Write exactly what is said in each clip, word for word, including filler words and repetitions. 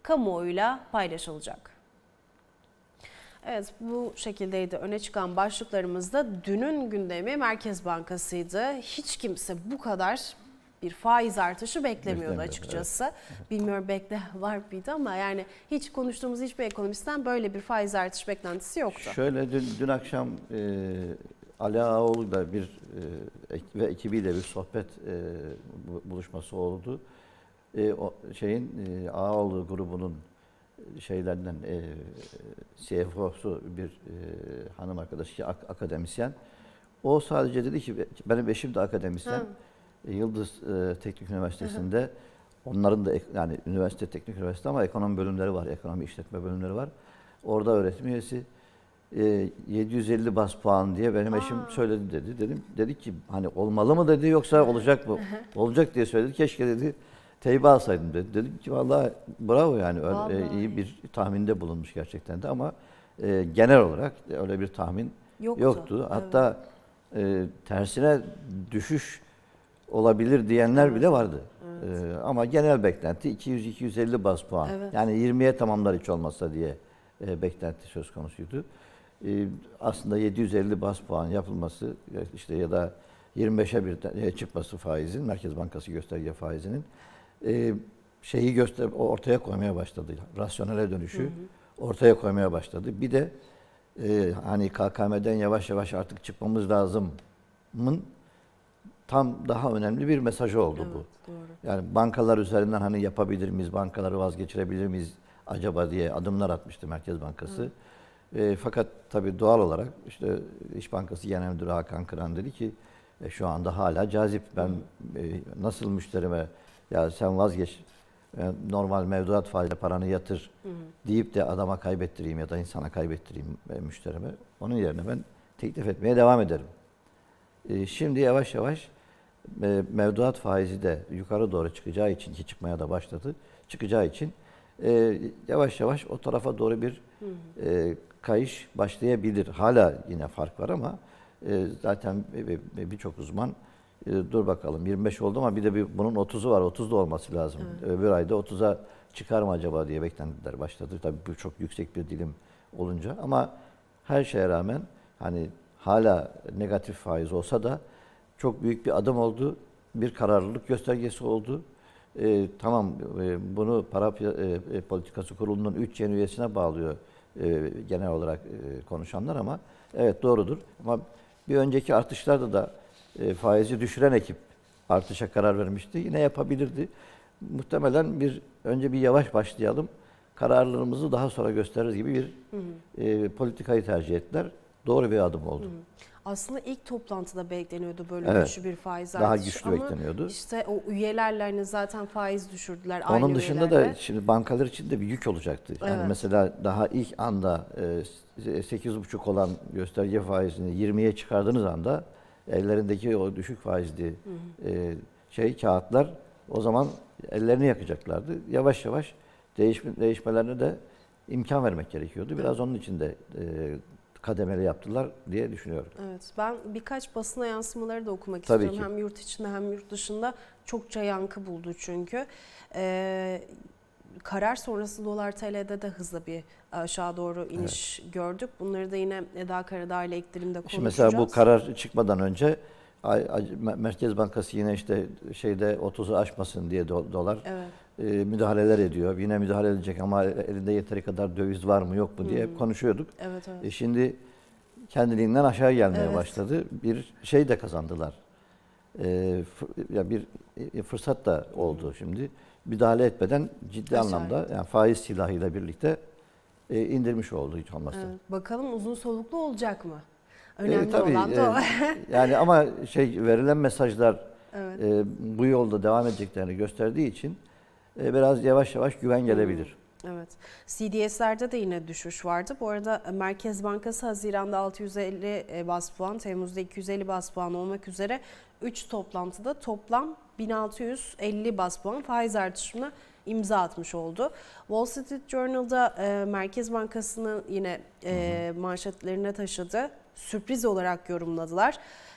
kamuoyuyla paylaşılacak. Evet, bu şekildeydi öne çıkan başlıklarımızda. Dünün gündemi Merkez Bankası'ydı. Hiç kimse bu kadar bir faiz artışı beklemiyordu açıkçası. Evet. Bilmiyorum bekle var mıydı ama yani hiç konuştuğumuz hiçbir ekonomistten böyle bir faiz artış beklentisi yoktu. Şöyle dün, dün akşam e, Ali Ağaoğlu da bir e, ve ekibiyle bir sohbet e, buluşması oldu. E, o şeyin e, Ağaoğlu grubunun şeylerden e, C F O'su bir e, hanım arkadaşı, ak, akademisyen. O sadece dedi ki benim eşim de akademisyen. Hı. Yıldız e, Teknik Üniversitesi'nde, hı hı. Onların da yani üniversite teknik üniversite ama ekonomi bölümleri var, ekonomi işletme bölümleri var. Orada öğretim üyesi e, yedi yüz elli bas puan diye benim Aa. eşim söyledi dedi. Dedim dedi ki hani olmalı mı dedi yoksa olacak mı? Olacak diye söyledi. Keşke dedi teybe alsaydım dedi. Dedim ki vallahi bravo yani öyle, e, iyi bir tahminde bulunmuş gerçekten de ama e, genel olarak öyle bir tahmin yoktu. yoktu. Hatta evet. e, tersine düşüş olabilir diyenler evet. bile vardı. Evet. Ee, ama genel beklenti iki yüz iki yüz elli baz puan. Evet. Yani yirmiye tamamlar hiç olmazsa diye e, beklenti söz konusuydu. E, aslında yedi yüz elli baz puan yapılması işte ya da yirmi beşe bir çıkması faizin, Merkez Bankası gösterge faizinin e, şeyi göster ortaya koymaya başladı. Rasyonele dönüşü hı hı. ortaya koymaya başladı. Bir de e, hani K K M'den yavaş yavaş artık çıkmamız lazımın tam daha önemli bir mesajı oldu evet, bu. Doğru. Yani bankalar üzerinden hani yapabilir miyiz, bankaları vazgeçirebilir miyiz acaba diye adımlar atmıştı Merkez Bankası. E, fakat tabii doğal olarak işte İş Bankası Genel Müdürü Hakan Kıran dedi ki e, şu anda hala cazip. Ben e, nasıl müşterime ya sen vazgeç e, normal mevduat faiziyle paranı yatır hı hı. deyip de adama kaybettireyim ya da insana kaybettireyim e, müşterime. Onun yerine ben teklif etmeye devam ederim. E, şimdi yavaş yavaş mevduat faizi de yukarı doğru çıkacağı için ki çıkmaya da başladı. Çıkacağı için e, yavaş yavaş o tarafa doğru bir e, kayış başlayabilir. Hala yine fark var ama e, zaten birçok uzman e, dur bakalım yirmi beş oldu ama bir de bir, bunun otuzu var. otuz da olması lazım. Evet. Öbür ayda otuza çıkar mı acaba diye beklentiler başladı. Tabii bu çok yüksek bir dilim olunca ama her şeye rağmen hani hala negatif faiz olsa da çok büyük bir adım oldu. Bir kararlılık göstergesi oldu. Ee, tamam e, bunu para e, politikası kurulunun üç yeni üyesine bağlıyor e, genel olarak e, konuşanlar ama evet doğrudur. Ama bir önceki artışlarda da e, faizi düşüren ekip artışa karar vermişti. Yine yapabilirdi. Muhtemelen bir önce bir yavaş başlayalım. Kararlılığımızı daha sonra gösteririz gibi bir hı hı. E, politikayı tercih ettiler. Doğru bir adım oldu. Hı hı. Aslında ilk toplantıda bekleniyordu böyle evet, güçlü bir faiz daha artışı güçlü ama bekleniyordu. işte o üyelerle hani zaten faiz düşürdüler. Onun aynı dışında üyelerle. da şimdi bankalar için de bir yük olacaktı. Evet. Yani mesela daha ilk anda sekiz buçuk olan gösterge faizini yirmiye çıkardığınız anda ellerindeki o düşük faizli hı hı. şey kağıtlar o zaman ellerini yakacaklardı. Yavaş yavaş değişme, değişmelerine de imkan vermek gerekiyordu. Biraz onun için de kademeli yaptılar diye düşünüyorum. Evet, ben birkaç basına yansımaları da okumak Tabii istiyorum. Ki. Hem yurt içinde hem yurt dışında çokça yankı buldu çünkü. Ee, karar sonrası dolar T L'de de hızlı bir aşağı doğru iniş evet. gördük. Bunları da yine Eda Karadağ ile iktilimde konuşacağız. Şimdi mesela bu karar çıkmadan önce Merkez Bankası yine işte şeyde otuzu aşmasın diye dolar evet. e, müdahaleler ediyor. Yine müdahale edecek ama elinde yeteri kadar döviz var mı yok mu diye hmm. konuşuyorduk. Evet, evet. E şimdi kendiliğinden aşağı gelmeye evet. başladı. Bir şey de kazandılar. E, ya bir fırsat da oldu hmm. şimdi. Müdahale etmeden ciddi Aşağı anlamda etti. yani faiz silahıyla birlikte e, indirmiş oldu hiç olmazsa. Evet. Bakalım uzun soluklu olacak mı? Önemli e, tabii, olan da o. E, yani ama şey verilen mesajlar evet. e, bu yolda devam edeceklerini gösterdiği için e, biraz yavaş yavaş güven gelebilir. Hmm. Evet. C D S'lerde de yine düşüş vardı. Bu arada Merkez Bankası Haziran'da altı yüz elli baz puan, Temmuz'da iki yüz elli baz puan olmak üzere üç toplantıda toplam bin altı yüz elli baz puan faiz artışına imza atmış oldu. Wall Street Journal'da e, Merkez Bankası'nın yine e, manşetlerine taşıdı. Sürpriz olarak yorumladılar.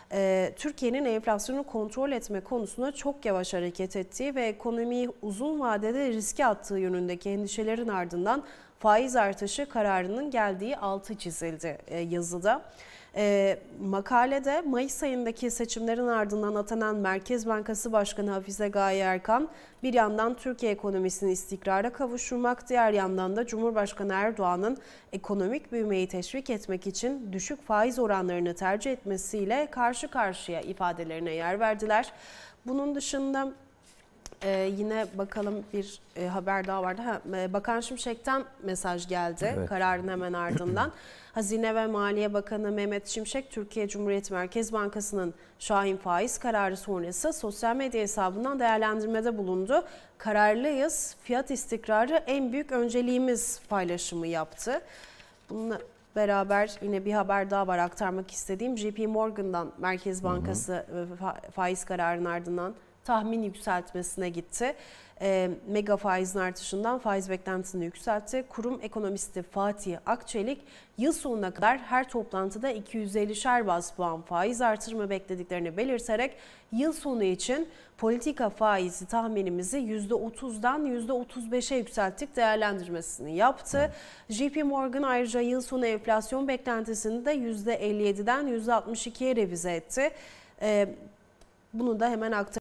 e, Türkiye'nin enflasyonu kontrol etme konusunda çok yavaş hareket ettiği ve ekonomiyi uzun vadede riske attığı yönündeki endişelerin ardından faiz artışı kararının geldiği altı çizildi e, yazıda. E, makalede Mayıs ayındaki seçimlerin ardından atanan Merkez Bankası Başkanı Hafize Gaye Erkan, bir yandan Türkiye ekonomisini istikrara kavuşturmak, diğer yandan da Cumhurbaşkanı Erdoğan'ın ekonomik büyümeyi teşvik etmek için düşük faiz oranlarını tercih etmesiyle karşı karşıya ifadelerine yer verdiler. Bunun dışında Ee, yine bakalım bir e, haber daha vardı. Ha, e, Bakan Şimşek'ten mesaj geldi Evet. kararın hemen ardından. Hazine ve Maliye Bakanı Mehmet Şimşek, Türkiye Cumhuriyet Merkez Bankası'nın şahin faiz kararı sonrası sosyal medya hesabından değerlendirmede bulundu. Kararlıyız, fiyat istikrarı en büyük önceliğimiz paylaşımı yaptı. Bununla beraber yine bir haber daha var aktarmak istediğim. J P Morgan'dan Merkez Bankası hı hı. faiz kararının ardından tahmin yükseltmesine gitti. E, mega faizin artışından faiz beklentisini yükseltti. Kurum ekonomisti Fatih Akçelik, yıl sonuna kadar her toplantıda iki yüz ellişer baz puan faiz artırımı beklediklerini belirterek yıl sonu için politika faizi tahminimizi yüzde otuzdan yüzde otuz beşe yükselttik değerlendirmesini yaptı. J P Morgan ayrıca yıl sonu enflasyon beklentisini de yüzde elli yediden yüzde altmış ikiye revize etti. E, bunu da hemen aktarıyorum.